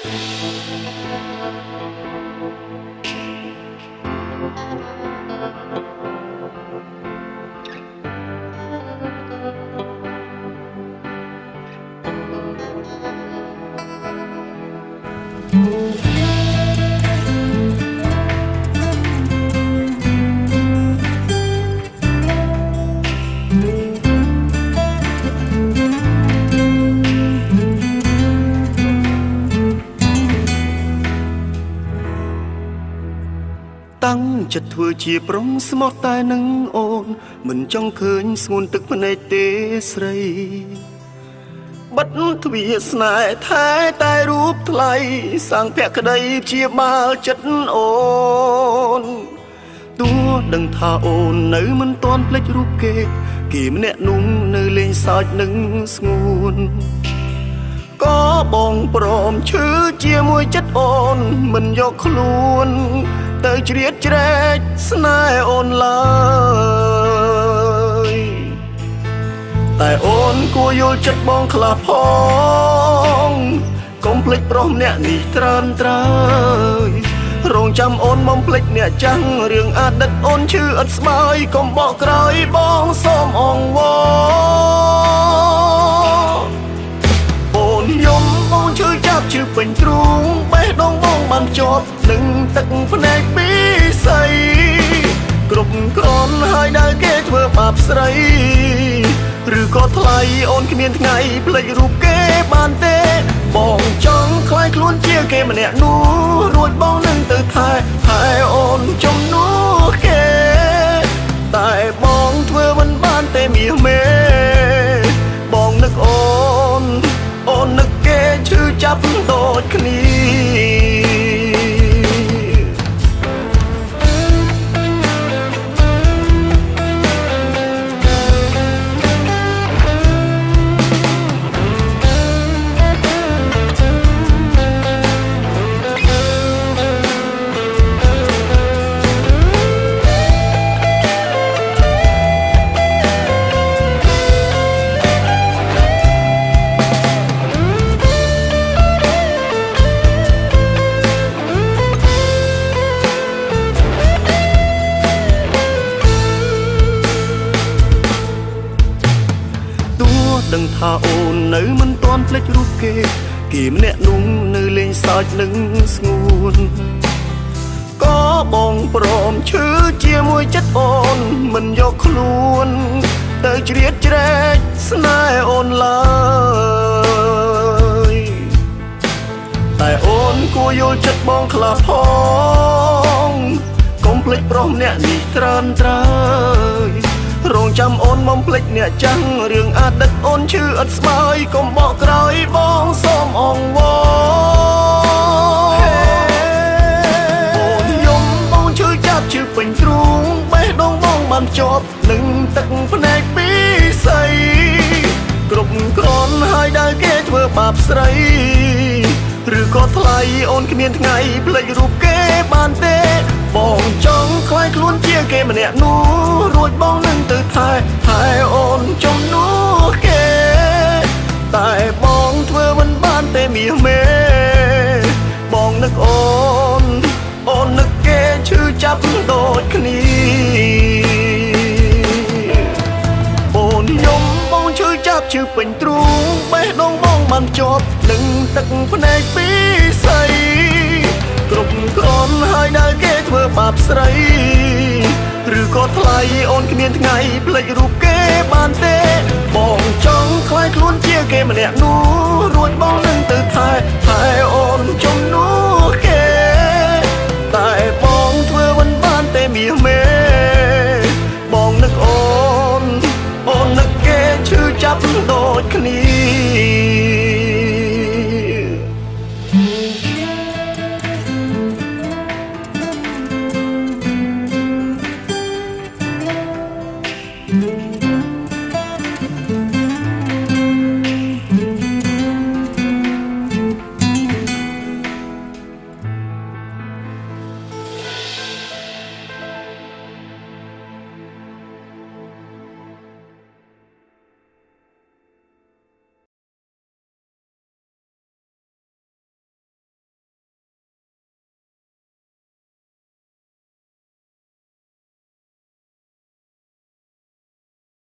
ចិត្តធ្វើជាប្រុងស្មោះតែនឹងអូនមិនចង់ឃើញស្ងួនទឹកភ្នែកទេស្រីបិទទ្វារស្នេហ៍ថែតែរូបថ្លៃសាងភក្តីជាបាលចិត្តអូនទោះដឹងថាអូននៅមិនទាន់ភ្លេចរូបគេម្នាក់នោះនៅលេងសើចនឹងស្ងួនក៏បងព្រមឈឺជាមួយចិត្តអូនមិនយកខ្លួនទៅជ្រៀតជ្រែកស្នេហ៍អូនឡើយតែអូនគួរយល់ចិត្តបងខ្លះផងកុំភ្លេចប្រុសម្នាក់នេះត្រើនត្រើយរងចាំអូនបំភ្លេចអ្នកចាំងរឿងអតីតអូនឈឺអត់ស្បើយកុំបកក្រោយបងសូមអង្វរអូនយំបងឈឺចាប់ឈឺពេញទ្រូងបេះដូងបងបានជាប់នឹងទឹកភ្នែកពីស័យគ្រប់គ្រាន់ហើយដែលគេធ្វើបាបស្រីឬក៏ថ្លៃអូនគ្មានថ្ងៃភ្លេចរូបគេបានទេបងចង់ខ្លាយខ្លួនជាគេម្នាក់នោះរួចបងនឹងទៅថែអូនជំនួសគេតែបងធ្វើមិនបានទេមាសមេបងនឹកអូននឹកគេឈឺចាប់ដូចគ្នាដឹងថាអូននៅមិនទាន់ភ្លេចរូបគេម្នាក់នោះនៅលេងសើចនឹងស្ងួនក៏បងព្រមឈឺជាមួយចិត្តអូនមិនយកខ្លួនទៅជ្រៀតជ្រែកស្នេហ៍អូនឡើយតែអូនគួរយល់ចិត្តបងខ្លះផងកុំភ្លេចប្រុសម្នាក់នេះត្រើនត្រើយរងចាំអូនបំភ្លេចអ្នកចាំងរឿងអតីតអូនឈឺអត់ស្បើយកុំបកក្រោយបងសូមអង្វរអូនយំបងឈឺចាប់ឈឺពេញទ្រូងបេះដូងបងបានជាប់នឹងទឹកភ្នែកពីស័យគ្រប់គ្រាន់ហើយដែលគេធ្វើបាបស្រីឬក៏ថ្លៃអូនគ្មានថ្ងៃភ្លេចរូបគេបានទេបងចង់ខ្លាយខ្លួនជាគេម្នាក់នោះរួចបងនឹងទៅថែអូនជំនួសគេតែបងធ្វើមិនបានទេមាសមេបងនឹកអូននឹកគេឈឺចាប់ដូចគ្នាអូនយំបងឈឺចាប់ឈឺពេញទ្រូងបេះដូងបងបានជាប់នឹងទឹកភ្នែកពីស័យគ្រប់គ្រាន់ហើយដែលគេធ្វើបាបស្រីឬក៏ថ្លៃអូនគ្មានថ្ងៃភ្លេចរូបគេបានទេបងចង់ខ្លាយខ្លួនជាគេម្នាក់នោះ